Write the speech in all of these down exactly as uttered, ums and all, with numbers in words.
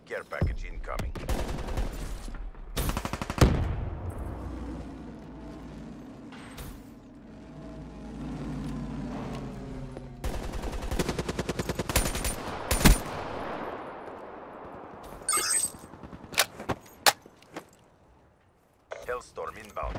care package incoming. Hellstorm inbound.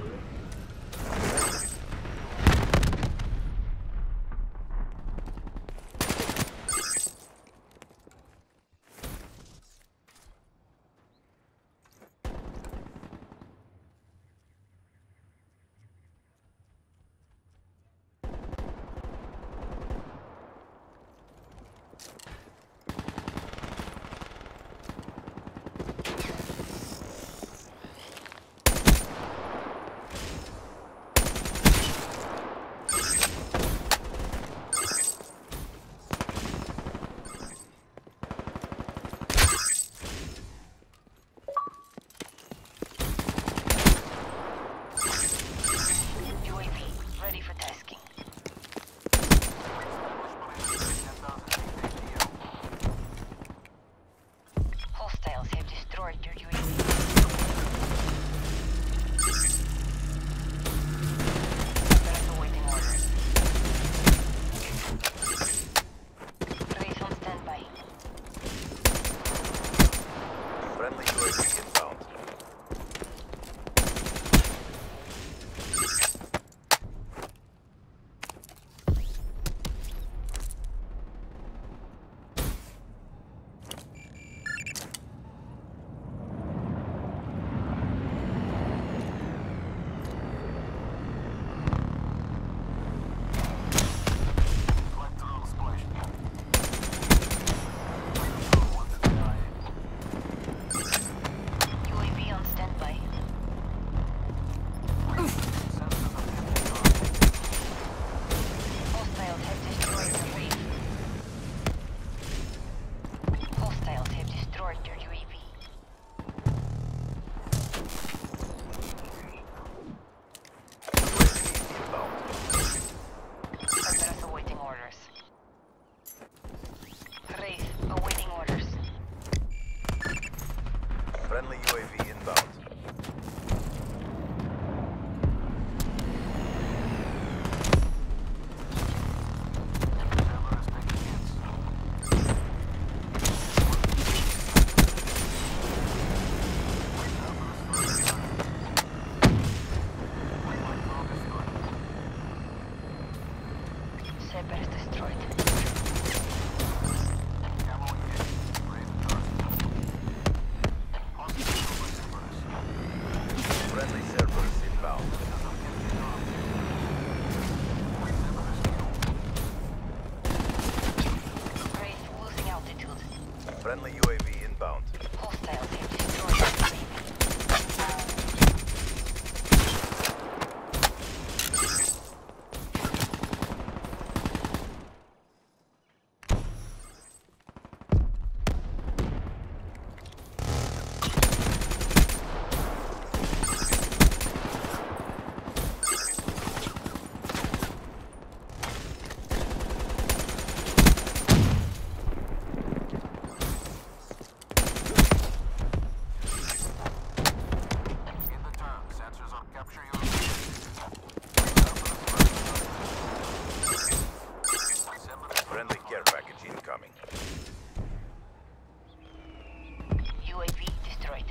Friendly U A V inbound. Saber is destroyed. Friendly servers inbound. Race losing altitude. Friendly U A V inbound. Hostiles have destroyed the U A V. Friendly care package incoming. U A V destroyed.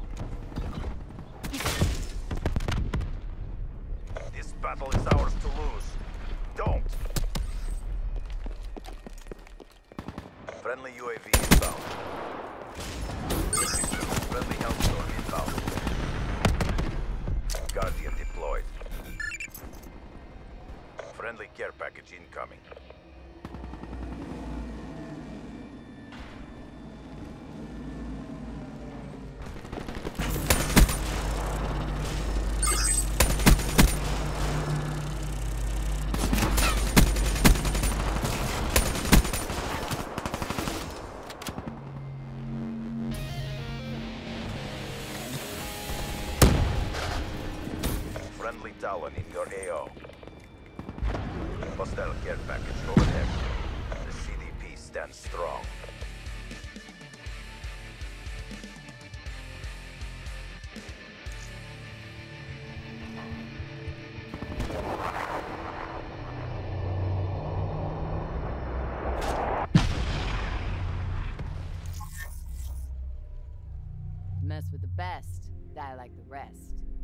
This battle is ours to lose. Don't! Friendly U A V inbound. Friendly Hellstorm inbound. Guardian deployed. Friendly care package incoming. Friendly Talon in your A O. Hostile care package overhead. The C D P stands strong. mess with the best, die like the rest.